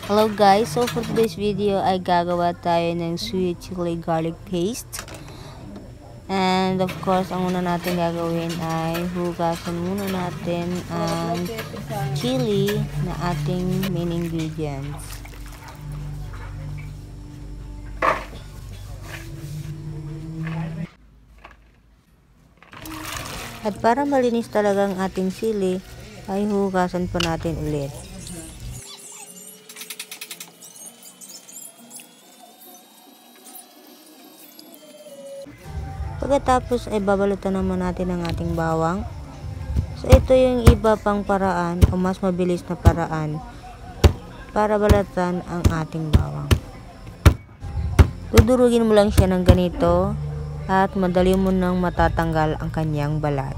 Hello guys, so for today's video ay gagawa tayo ng sweet chili garlic paste. And of course, ang una natin gagawin ay hugasan muna natin ang chili na ating main ingredients. At para malinis talaga ang ating chili, ay hugasan pa natin ulit. Pagkatapos ay babalutan naman natin ang ating bawang. So ito yung iba pang paraan o mas mabilis na paraan para balatan ang ating bawang. Dudurugin mo lang siya ng ganito at madali mo nang matatanggal ang kanyang balat.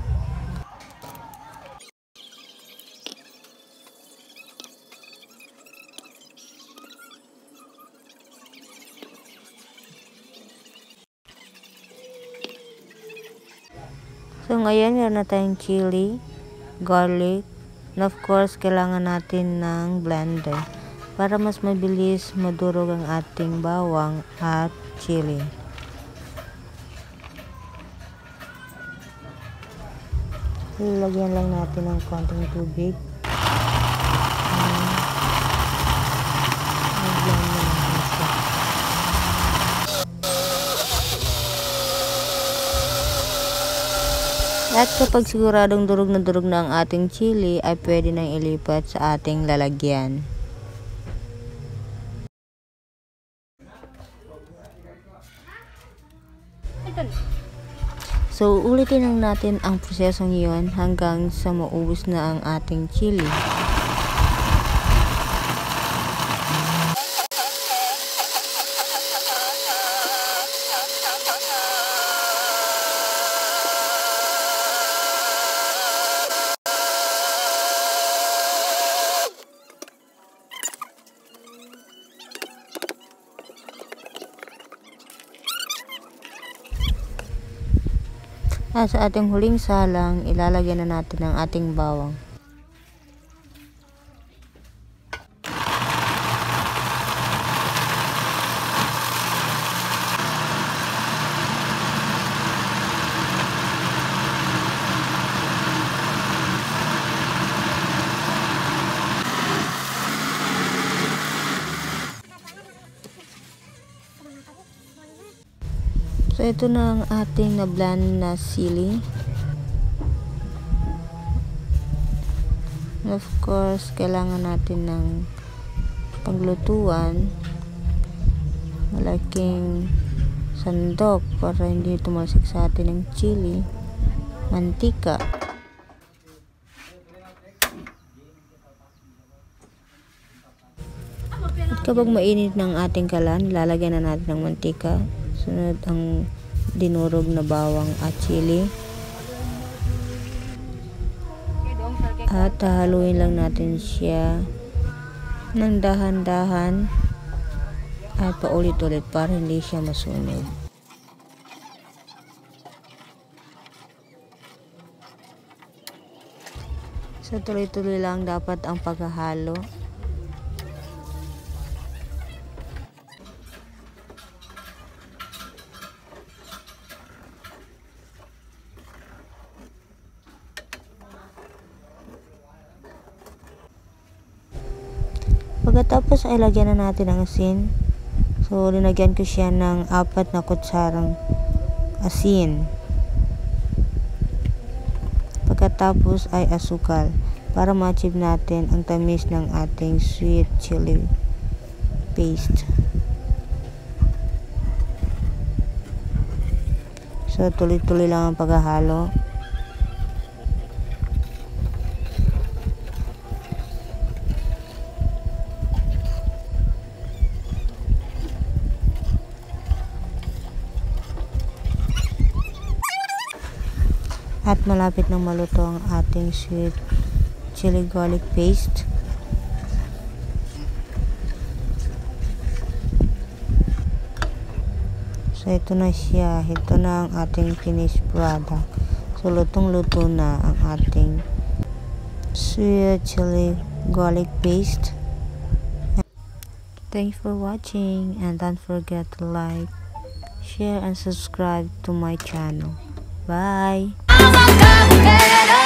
So ngayon meron na tayong chili, garlic, and of course kailangan natin ng blender para mas mabilis madurog ang ating bawang at chili. Lagyan lang natin ng konting tubig. At kapag siguradong durog na ang ating chili, ay pwede nang ilipat sa ating lalagyan. So, ulitin lang natin ang prosesong iyon hanggang sa maubos na ang ating chili. At sa ating huling salang, ilalagyan na natin ang ating bawang. So, ito na ang ating na-blend na sili. And of course, kailangan natin ng paglutuan. Malaking sandok para hindi tumalsik sa atin ng chili. Mantika. At kapag mainit ng ating kalan, lalagyan na natin ng mantika. Sunod ang dinurog na bawang at chili. At haluin lang natin siya ng dahan-dahan at paulit-ulit para hindi siya masunog. So tuloy-tuloy lang dapat ang paghahalo. Pagkatapos ay lagyan na natin ang asin. So, linagyan ko siya ng 4 na kutsarang asin. Pagkatapos ay asukal para ma-achieve natin ang tamis ng ating sweet chili paste. So, tuloy-tuloy lang ang paghahalo. At malapit nang maluto ang ating sweet chili garlic paste. So ito na siya. Ito na ang ating finished product. So lutong-luto na ang ating sweet chili garlic paste. Thanks for watching, and don't forget to like, share, and subscribe to my channel. Bye!